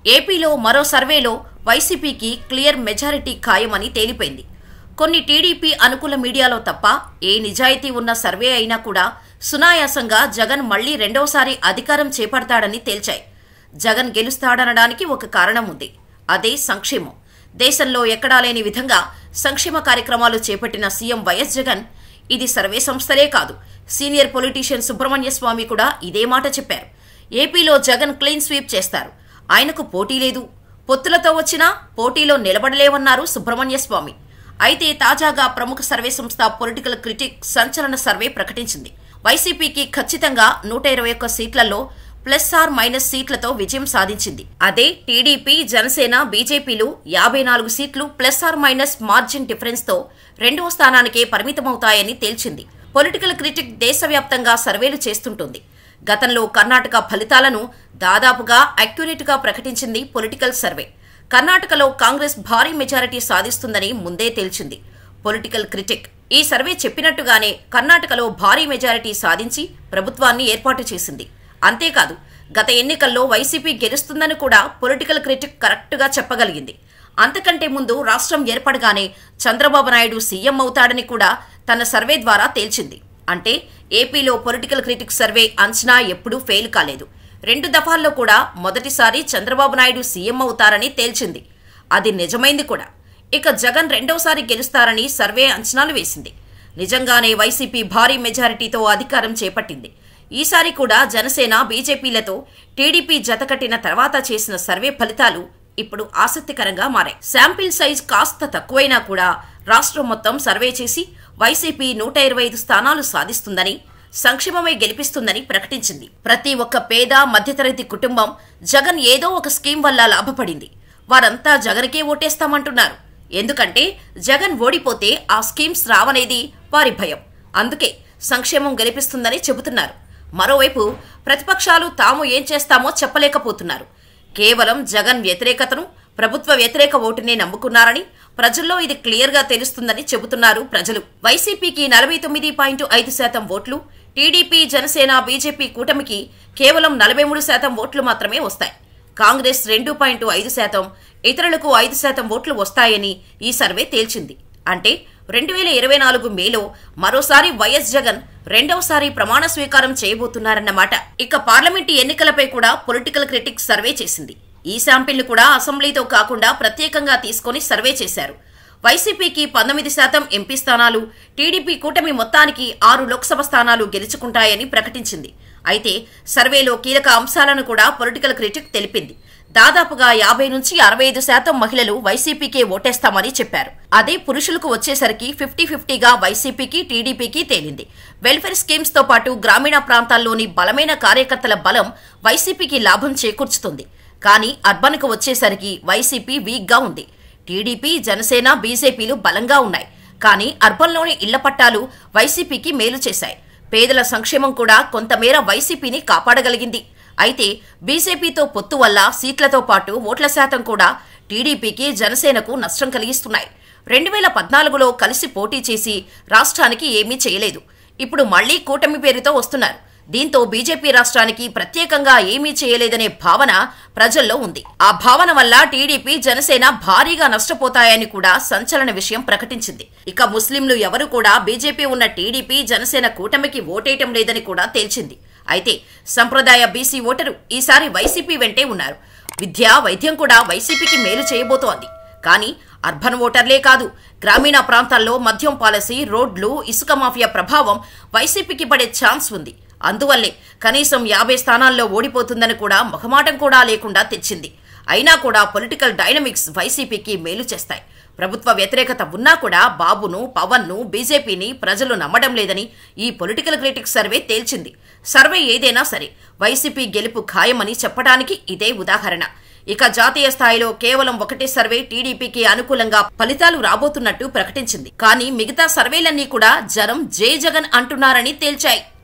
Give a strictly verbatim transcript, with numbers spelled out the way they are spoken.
ఏపీలో మరో సర్వేలో వైసీపీకి క్లియర్ మెజారిటీ ఖాయమని తేలిపోయింది. కొన్ని టీడీపీ అనుకూల మీడియాలో తప్ప ఏ నిజాయితీ ఉన్న సర్వే అయినా కూడా సునాయాసంగా జగన్ మళ్లీ రెండోసారి అధికారం చేపడతాడని తేల్చాయి. జగన్ గెలుస్తాడనడానికి ఒక కారణం ఉంది. అదే సంక్షేమం. దేశంలో ఎక్కడా లేని విధంగా సంక్షేమ కార్యక్రమాలు చేపట్టిన సీఎం వైఎస్ జగన్ ఇది సర్వే సంస్థలే కాదు, సీనియర్ పొలిటీషియన్ సుబ్రహ్మణ్య స్వామి కూడా ఇదే మాట చెప్పారు. ఏపీలో జగన్ క్లీన్ స్వీప్ చేస్తారు, ఆయనకు పోటీ లేదు, పొత్తులతో వచ్చినా పోటీలో నిలబడలేవన్నారు సుబ్రహ్మణ్య స్వామి. అయితే తాజాగా ప్రముఖ సర్వే సంస్థ పొలిటికల్ క్రిటిక్ సంచలన సర్వే ప్రకటించింది. వైసీపీకి ఖచ్చితంగా నూట ఇరవై ఒక్క సీట్లలో ప్లస్ ఆర్ మైనస్ సీట్లతో విజయం సాధించింది. అదే టీడీపీ, జనసేన, బీజేపీలు యాభై నాలుగు సీట్లు plus or minus margin difference తో రెండవ స్థానానికే పరిమితమవుతాయని తేల్చింది. పొలిటికల్ క్రిటిక్ దేశవ్యాప్తంగా సర్వేలు చేస్తుంటుంది. గతంలో కర్ణాటక ఫలితాలను దాదాపుగా అక్యురేట్ గా ప్రకటించింది పొలిటికల్ సర్వే. కర్ణాటకలో కాంగ్రెస్ భారీ మెజారిటీ సాధిస్తుందని ముందే తేల్చింది పొలిటికల్ క్రిటిక్. ఈ సర్వే చెప్పినట్టుగానే కర్ణాటకలో భారీ మెజారిటీ సాధించి ప్రభుత్వాన్ని ఏర్పాటు చేసింది. అంతేకాదు, గత ఎన్నికల్లో వైసీపీ గెలుస్తుందని కూడా పొలిటికల్ క్రిటిక్ కరెక్టుగా చెప్పగలిగింది. అంతకంటే ముందు రాష్ట్రం ఏర్పడగానే చంద్రబాబు నాయుడు సీఎం అవుతాడని కూడా తన సర్వే ద్వారా తేల్చింది. అంటే ఏపీలో పొలిటికల్ క్రిటిక్ సర్వే అంచనా ఎప్పుడూ ఫెయిల్ కాలేదు. రెండు దఫాల్లో కూడా మొదటిసారి చంద్రబాబు నాయుడు సీఎం అవుతారని తేల్చింది. అది నిజమైంది కూడా. ఇక జగన్ రెండోసారి గెలుస్తారని సర్వే అంచనాలు వేసింది. నిజంగానే వైసీపీ భారీ మెజారిటీతో అధికారం చేపట్టింది. ఈసారి కూడా జనసేన, బీజేపీలతో టీడీపీ జతకట్టిన తర్వాత చేసిన సర్వే ఫలితాలు ఇప్పుడు ఆసక్తికరంగా మారాయి. శాంపిల్ సైజ్ కాస్త తక్కువైనా కూడా రాష్ట్రం మొత్తం సర్వే చేసి వైసీపీ నూట ఇరవై ఐదు స్థానాలు సాధిస్తుందని, సంక్షేమమే గెలిపిస్తుందని ప్రకటించింది. ప్రతి ఒక్క పేద, మధ్యతరగతి కుటుంబం జగన్ ఏదో ఒక స్కీమ్ వల్ల లాభపడింది. వారంతా జగన్కే ఓటేస్తామంటున్నారు. ఎందుకంటే జగన్ ఓడిపోతే ఆ స్కీమ్స్ రావనేది వారి భయం. అందుకే సంక్షేమం గెలిపిస్తుందని చెబుతున్నారు. మరోవైపు ప్రతిపక్షాలు తాము ఏం చేస్తామో చెప్పలేకపోతున్నారు. కేవలం జగన్ వ్యతిరేకతను, ప్రభుత్వ వ్యతిరేక ఓటునే నమ్ముకున్నారని, ప్రజల్లో ఇది క్లియర్ గా తెలుస్తుందని చెబుతున్నారు ప్రజలు. వైసీపీకి నలభై తొమ్మిది పాయింట్ ఐదు శాతం ఓట్లు, టీడీపీ, జనసేన, బీజేపీ కూటమికి కేవలం నలభై మూడు శాతం ఓట్లు మాత్రమే వస్తాయి. కాంగ్రెస్ రెండు పాయింట్ ఐదు శాతం, ఇతరులకు ఐదు శాతం ఓట్లు వస్తాయని ఈ సర్వే తేల్చింది. అంటే రెండు వేల ఇరవై నాలుగు మేలో మరోసారి వైఎస్ జగన్ రెండవసారి ప్రమాణ స్వీకారం చేయబోతున్నారన్నమాట. ఇక పార్లమెంటు ఎన్నికలపై కూడా పొలిటికల్ క్రిటిక్ సర్వే చేసింది. ఈ శాంపిల్ను కూడా అసెంబ్లీతో కాకుండా ప్రత్యేకంగా తీసుకుని సర్వే చేశారు. వైసీపీకి పంతొమ్మిది శాతం ఎంపీ స్థానాలు, టీడీపీ కూటమి మొత్తానికి ఆరు లోక్సభ స్థానాలు గెలుచుకుంటాయని ప్రకటించింది. అయితే సర్వేలో కీలక అంశాలను కూడా పొలిటికల్ క్రిటిక్ తెలిపింది. దాదాపుగా యాభై నుంచి అరవై ఐదు శాతం మహిళలు వైసీపీకే ఓటేస్తామని చెప్పారు. అదే పురుషులకు వచ్చేసరికి ఫిఫ్టీ ఫిఫ్టీగా వైసీపీకి, టీడీపీకి తేలింది. వెల్ఫేర్ స్కీమ్స్ తో పాటు గ్రామీణ ప్రాంతాల్లోని బలమైన కార్యకర్తల బలం వైసీపీకి లాభం చేకూర్చుతుంది. కానీ అర్బన్ కు వచ్చేసరికి వైసీపీ వీక్ గా ఉంది. టీడీపీ, జనసేన, బీజేపీలు బలంగా ఉన్నాయి. కానీ అర్బన్లోని ఇళ్ల పట్టాలు వైసీపీకి మేలు చేశాయి. పేదల సంక్షేమం కూడా కొంతమేర వైసీపీని కాపాడగలిగింది. అయితే బీజేపీతో పొత్తు వల్ల సీట్లతో పాటు ఓట్ల శాతం కూడా టీడీపీకి, జనసేనకు నష్టం కలిగిస్తున్నాయి. రెండు వేల పద్నాలుగులో కలిసి పోటీ చేసి రాష్ట్రానికి ఏమీ చేయలేదు. ఇప్పుడు మళ్లీ కూటమి పేరుతో వస్తున్నారు. దీంతో బీజేపీ రాష్ట్రానికి ప్రత్యేకంగా ఏమీ చేయలేదనే భావన ప్రజల్లో ఉంది. ఆ భావన వల్ల టీడీపీ, జనసేన భారీగా నష్టపోతాయని కూడా సంచలన విషయం ప్రకటించింది. ఇక ముస్లింలు ఎవరు కూడా బీజేపీ ఉన్న టీడీపీ, జనసేన కూటమికి ఓటేయటం లేదని కూడా తేల్చింది. అయితే సంప్రదాయ బీసీ ఓటరు ఈసారి వైసీపీ వెంటే ఉన్నారు. విద్య, వైద్యం కూడా వైసీపీకి మేలు చేయబోతోంది. కానీ అర్బన్ ఓటర్లే కాదు, గ్రామీణ ప్రాంతాల్లో మద్యం పాలసీ, రోడ్లు, ఇసుక మాఫియా ప్రభావం వైసీపీకి పడే ఛాన్స్ ఉంది. అందువల్లే కనీసం యాభై స్థానాల్లో ఓడిపోతుందని కూడా మొహమాటం కూడా లేకుండా తెచ్చింది. అయినా కూడా పొలిటికల్ డైనమిక్స్ వైసీపీకి మేలు చేస్తాయి. ప్రభుత్వ వ్యతిరేకత ఉన్నా కూడా బాబును, పవన్ను, బీజేపీని ప్రజలు నమ్మడం లేదని ఈ పొలిటికల్ క్రిటిక్ సర్వే తేల్చింది. సర్వే ఏదైనా సరే వైసీపీ గెలుపు ఖాయమని చెప్పడానికి ఇదే ఉదాహరణ. ఇక జాతీయ స్థాయిలో కేవలం ఒకటే సర్వే టీడీపీకి అనుకూలంగా ఫలితాలు రాబోతున్నట్టు ప్రకటించింది. కానీ మిగతా సర్వేలన్నీ కూడా జనం జై జగన్ అంటున్నారని తేల్చాయి.